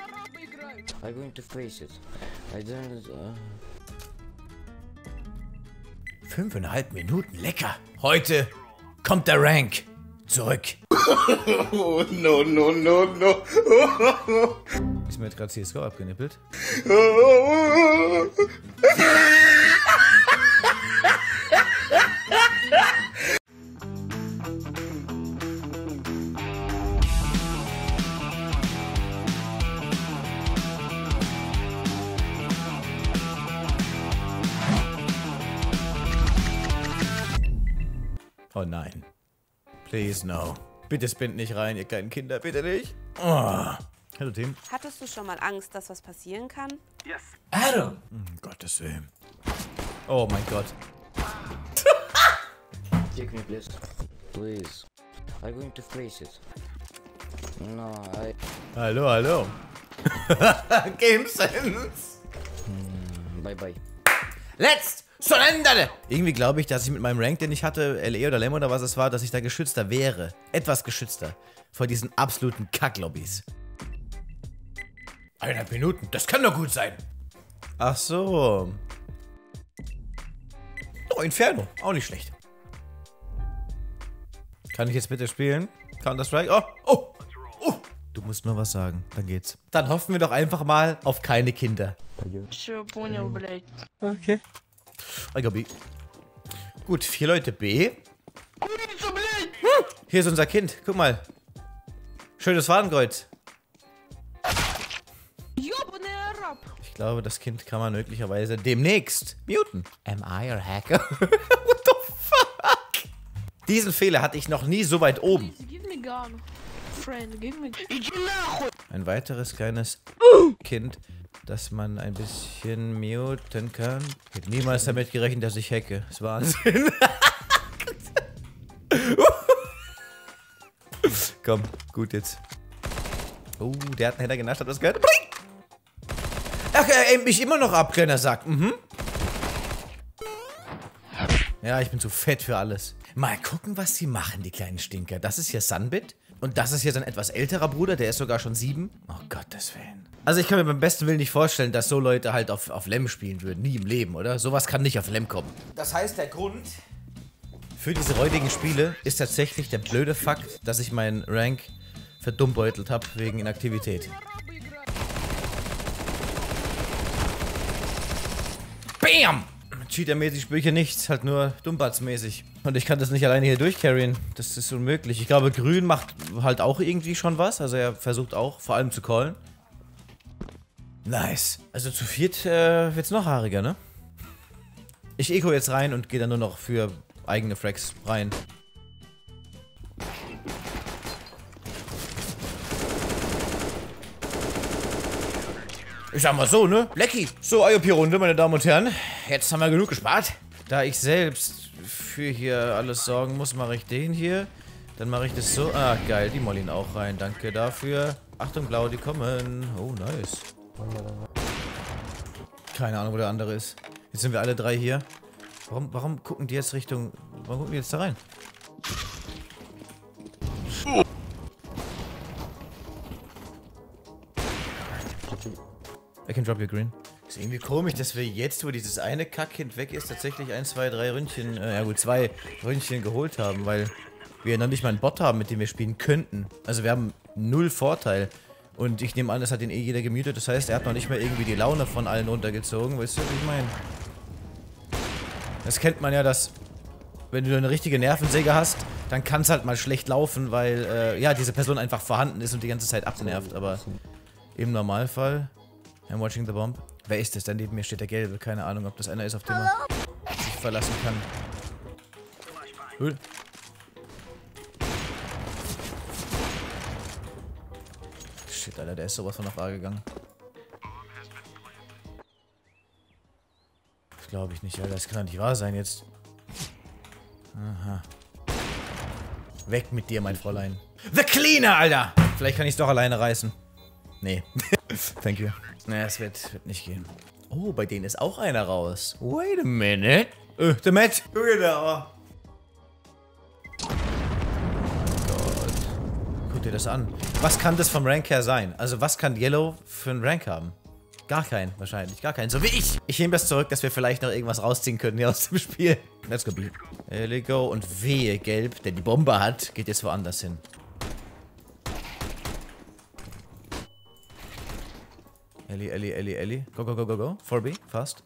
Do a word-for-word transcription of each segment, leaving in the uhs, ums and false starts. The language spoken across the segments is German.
I'm going to face it. I don't. Uh... Fünfeinhalb Minuten, lecker. Heute kommt der Rank zurück. Oh, no, no, no, no. Ist mir jetzt gerade C S G O abgenippelt? Oh nein. Please no. Bitte spinnt nicht rein, ihr kleinen Kinder, bitte nicht. Oh. Hallo Tim. Hattest du schon mal Angst, dass was passieren kann? Yes. Adam! Um Gottes Willen. Oh mein Gott. Take me, please. Please. I'm going to face it. No, I. Hallo, hallo. Game Sense. Mm, bye bye. Let's surrender! Irgendwie glaube ich, dass ich mit meinem Rank, den ich hatte, L E oder Lem oder was es war, dass ich da geschützter wäre. Etwas geschützter. Vor diesen absoluten Kacklobbys. Eineinhalb Minuten, das kann doch gut sein. Ach so. Oh, Inferno, auch nicht schlecht. Kann ich jetzt bitte spielen? Counter-Strike? Oh, oh, oh. Du musst nur was sagen, dann geht's. Dann hoffen wir doch einfach mal auf keine Kinder. Okay. I got B. Gut, vier Leute B. Hm, hier ist unser Kind, guck mal. Schönes Fadenkreuz. Ich glaube, das Kind kann man möglicherweise demnächst muten. Am I a hacker? What the fuck? Diesen Fehler hatte ich noch nie so weit oben. Ein weiteres kleines Kind, das man ein bisschen muten kann. Ich hätte niemals damit gerechnet, dass ich hacke. Das ist Wahnsinn. Komm, gut jetzt. Oh, der hat einen Header genascht, hat das gehört? Ach, er aimt mich immer noch ab, kleiner Sack. Mhm. Ja, ich bin zu fett für alles. Mal gucken, was sie machen, die kleinen Stinker. Das ist hier Sunbit. Und das ist hier sein etwas älterer Bruder, der ist sogar schon sieben. Oh Gottes Willen. Also ich kann mir beim besten Willen nicht vorstellen, dass so Leute halt auf, auf Lem spielen würden. Nie im Leben, oder? Sowas kann nicht auf Lem kommen. Das heißt, der Grund für diese räudigen Spiele ist tatsächlich der blöde Fakt, dass ich meinen Rank verdummbeutelt habe wegen Inaktivität. Bam! Cheater-mäßig spüre ich hier nichts, halt nur Dummbatz-mäßig. Und ich kann das nicht alleine hier durchcarryen. Das ist unmöglich. Ich glaube, Grün macht halt auch irgendwie schon was. Also er versucht auch, vor allem zu callen. Nice. Also zu viert äh, wird's noch haariger, ne? Ich eco jetzt rein und gehe dann nur noch für eigene Frags rein. Ich sag mal so, ne? Lecky. So, I O P-Runde, meine Damen und Herren. Jetzt haben wir genug gespart. Da ich selbst für hier alles sorgen muss, mache ich den hier. Dann mache ich das so. Ah, geil. Die Mollin auch rein. Danke dafür. Achtung, Blau, die kommen. Oh, nice. Keine Ahnung, wo der andere ist. Jetzt sind wir alle drei hier. Warum, warum gucken die jetzt Richtung... Warum gucken die jetzt da rein? I can drop your green. Ist irgendwie komisch, dass wir jetzt, wo dieses eine Kackkind weg ist, tatsächlich ein, zwei, drei Ründchen, äh, ja gut, zwei Ründchen geholt haben, weil wir noch nicht mal einen Bot haben, mit dem wir spielen könnten. Also wir haben null Vorteil. Und ich nehme an, das hat den eh jeder gemutet, das heißt, er hat noch nicht mal irgendwie die Laune von allen runtergezogen. Weißt du, was ich meine? Das kennt man ja, dass, wenn du eine richtige Nervensäge hast, dann kann es halt mal schlecht laufen, weil, äh, ja, diese Person einfach vorhanden ist und die ganze Zeit abnervt, aber im Normalfall... I'm watching the bomb. Wer ist das? Da neben mir steht der Gelbe. Keine Ahnung, ob das einer ist, auf den man sich verlassen kann. Cool. Shit, Alter, der ist sowas von auf A gegangen. Das glaube ich nicht, Alter. Das kann doch nicht wahr sein jetzt. Aha. Weg mit dir, mein Fräulein. The Cleaner, Alter! Vielleicht kann ich es doch alleine reißen. Nee. Thank you. Naja, es wird, wird nicht gehen. Oh, bei denen ist auch einer raus. Wait a minute. Äh, der Matt. Guck da. Oh Gott. guck dir das an. Was kann das vom Rank her sein? Also was kann Yellow für einen Rank haben? Gar keinen, wahrscheinlich. Gar keinen. So wie ich. Ich nehme das zurück, dass wir vielleicht noch irgendwas rausziehen können hier aus dem Spiel. Let's go, B. There go. Und wehe, Gelb, der die Bombe hat, geht jetzt woanders hin. Ellie, Ellie, Ellie, Ellie. Go, go, go, go, go. four B, fast.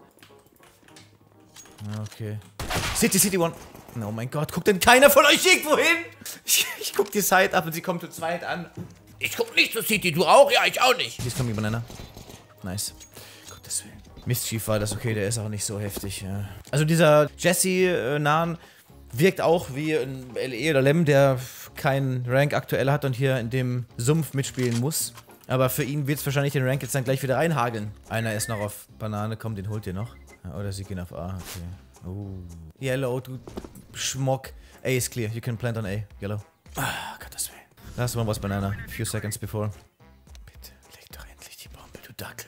Okay. City, City, one. Oh mein Gott, guckt denn keiner von euch irgendwo hin? Ich, ich guck die Side ab und sie kommt zu zweit an. Ich guck nicht zu City, du auch? Ja, ich auch nicht. Hier ist Kombi Banana. Nice. Gottes Willen. Mischief war das okay, der ist auch nicht so heftig. Ja. Also dieser Jesse-Nahen wirkt auch wie ein L E oder Lem, der keinen Rank aktuell hat und hier in dem Sumpf mitspielen muss. Aber für ihn wird es wahrscheinlich den Rank jetzt dann gleich wieder reinhageln. Einer ist noch auf Banane, komm, den holt ihr noch. Oder sie gehen auf A, okay. Oh. Yellow, du Schmock. A is clear, you can plant on A. Yellow. Ah, Gottes Willen. Last one was Banana. Few seconds before. Bitte, leg doch endlich die Bombe, du Dackel.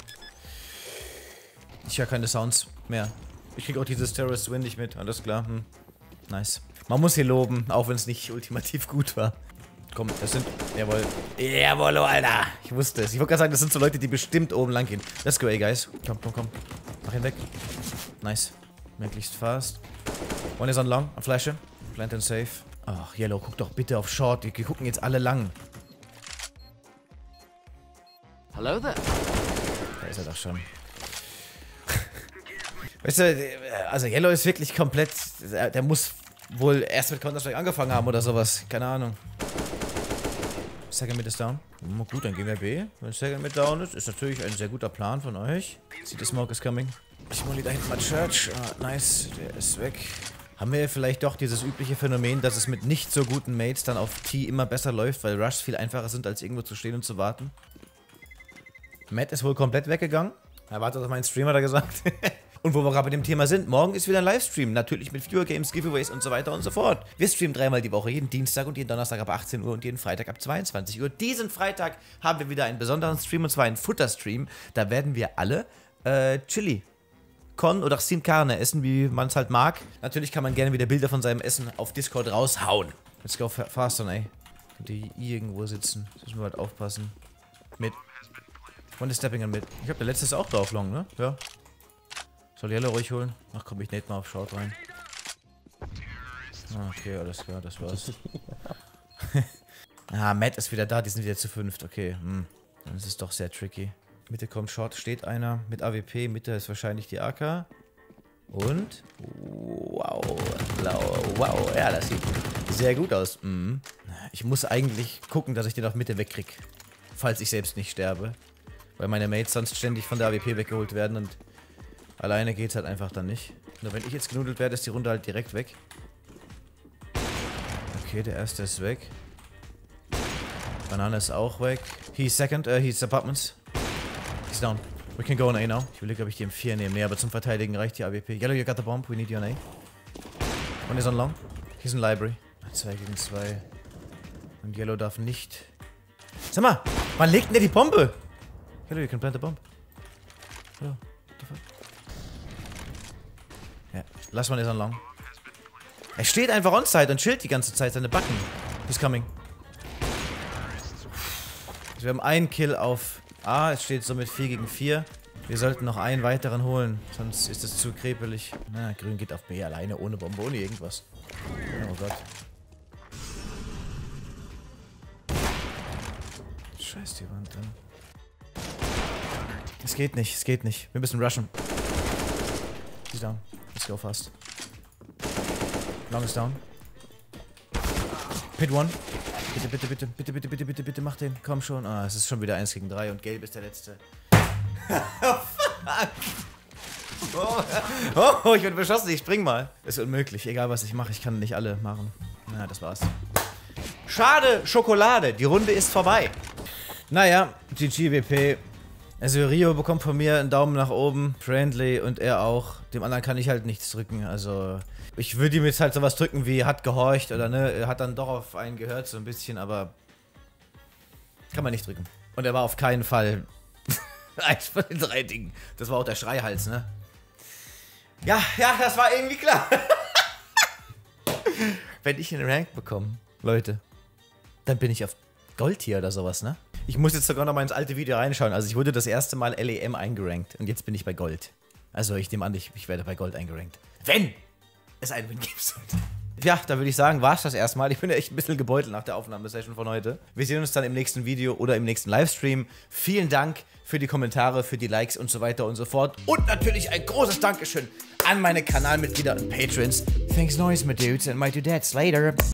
Ich höre keine Sounds mehr. Ich krieg auch dieses Terrorist Win nicht mit, alles klar. Hm. Nice. Man muss hier loben, auch wenn es nicht ultimativ gut war. Komm, das sind... Jawohl. Jawohl, Alter. Ich wusste es. Ich wollte gerade sagen, das sind so Leute, die bestimmt oben lang gehen. Let's go, ey, guys. Komm, komm, komm. Mach ihn weg. Nice. Möglichst fast. One is on long. Am Flasche. Plant and safe. Ach, Yellow, guck doch bitte auf Short. Die gucken jetzt alle lang. Hello there. Da ist er doch schon. Weißt du, also Yellow ist wirklich komplett... Der muss wohl erst mit Counter-Strike angefangen haben oder sowas. Keine Ahnung. Second Mid ist down. Oh, gut, dann gehen wir B. Wenn Second Mid down ist, ist natürlich ein sehr guter Plan von euch. See the smoke is coming. Ich molly da hinten mal Church. Ah, nice, der ist weg. Haben wir vielleicht doch dieses übliche Phänomen, dass es mit nicht so guten Mates dann auf T immer besser läuft, weil Rushs viel einfacher sind, als irgendwo zu stehen und zu warten. Matt ist wohl komplett weggegangen. Er wartet auf meinen Stream, hat er gesagt. Und wo wir gerade bei dem Thema sind, morgen ist wieder ein Livestream. Natürlich mit Viewer Games, Giveaways und so weiter und so fort. Wir streamen dreimal die Woche, jeden Dienstag und jeden Donnerstag ab achtzehn Uhr und jeden Freitag ab zweiundzwanzig Uhr. Diesen Freitag haben wir wieder einen besonderen Stream, und zwar einen Futter-Stream. Da werden wir alle äh, Chili, Con oder Sin Carne essen, wie man es halt mag. Natürlich kann man gerne wieder Bilder von seinem Essen auf Discord raushauen. Let's go faster, ey. Könnte hier irgendwo sitzen. Das müssen wir halt aufpassen. Mit. One is stepping in mid. Ich glaube, der letzte ist auch drauf long, ne? Ja. Soll Yellow ruhig holen? Ach komm, ich nate mal auf Short rein. Ah, okay, alles klar, das war's. Ah, Matt ist wieder da, die sind wieder zu fünft. Okay, hm. Dann ist es doch sehr tricky. Mitte kommt Short, steht einer mit A W P. Mitte ist wahrscheinlich die A K. Und? Wow, blau, wow. Ja, das sieht sehr gut aus. Mhm. Ich muss eigentlich gucken, dass ich den auf Mitte wegkrieg. Falls ich selbst nicht sterbe. Weil meine Mates sonst ständig von der A W P weggeholt werden und alleine geht's halt einfach dann nicht. Nur wenn ich jetzt genudelt werde, ist die Runde halt direkt weg. Okay, der erste ist weg. Banane ist auch weg. He's second, uh, he's apartments. He's down. We can go on A now. Ich überlege, ob ich die M vier nehme. Nee, aber zum Verteidigen reicht die A W P. Yellow, you got the bomb. We need you on A. One is on long. He's in library. zwei gegen zwei. Und Yellow darf nicht... Sag mal, wann legt denn der die Bombe? Yellow, you can plant the bomb. Hello. What the fuck? Ja, last one is on long. Er steht einfach on-side und chillt die ganze Zeit seine Backen. He's coming. Wir haben einen Kill auf A, es steht somit vier gegen vier. Wir sollten noch einen weiteren holen, sonst ist es zu krepelig. Na, Grün geht auf B alleine, ohne Bombe, ohne irgendwas. Oh Gott. Scheiß die Wand an. Es geht nicht, es geht nicht. Wir müssen rushen. He's down. Let's go fast. Long is down. Pit one. Bitte, bitte, bitte, bitte, bitte, bitte, bitte, bitte, mach den. Komm schon. Ah, es ist schon wieder eins gegen drei und Gelb ist der letzte. oh, oh, ich bin beschossen, ich spring mal. Ist unmöglich, egal was ich mache, ich kann nicht alle machen. Na, das war's. Schade, Schokolade, die Runde ist vorbei. Naja, G G W P. Also Rio bekommt von mir einen Daumen nach oben, Friendly und er auch. Dem anderen kann ich halt nichts drücken, also... Ich würde ihm jetzt halt sowas drücken wie hat gehorcht oder ne, er hat dann doch auf einen gehört so ein bisschen, aber... Kann man nicht drücken. Und er war auf keinen Fall eins von den drei Dingen. Das war auch der Schreihals, ne? Ja, ja, das war irgendwie klar. Wenn ich einen Rank bekomme, Leute, dann bin ich auf Goldtier oder sowas, ne? Ich muss jetzt sogar noch mal ins alte Video reinschauen. Also ich wurde das erste Mal L E M eingerankt und jetzt bin ich bei Gold. Also ich nehme an, ich, ich werde bei Gold eingerankt. Wenn es einen Win gibt. Ja, da würde ich sagen, war es das erstmal. Ich bin ja echt ein bisschen gebeutelt nach der Aufnahmesession von heute. Wir sehen uns dann im nächsten Video oder im nächsten Livestream. Vielen Dank für die Kommentare, für die Likes und so weiter und so fort. Und natürlich ein großes Dankeschön an meine Kanalmitglieder und Patrons. Thanks noise, my dudes and my dudettes. Later.